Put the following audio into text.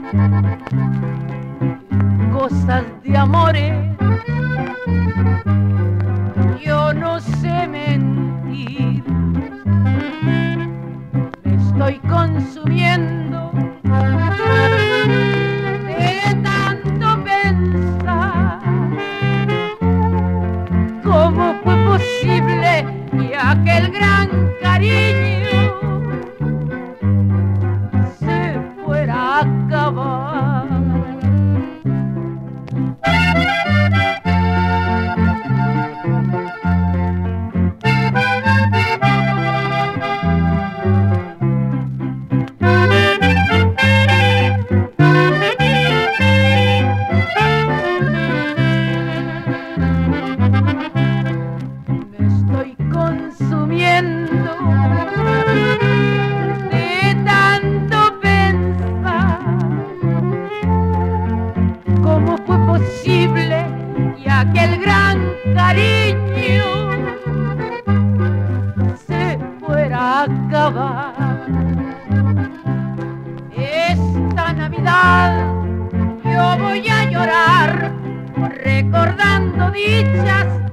cosas de amores. Yo no sé mentir, me estoy consumiendo de tanto pensar. ¿Cómo fue posible que aquel gran cariño se fuera a acabar? Me estoy consumiendo de tanto pensar. ¿Cómo fue posible que aquel gran cariño se fuera a acabar? Esta Navidad yo voy a llorar recordando dichas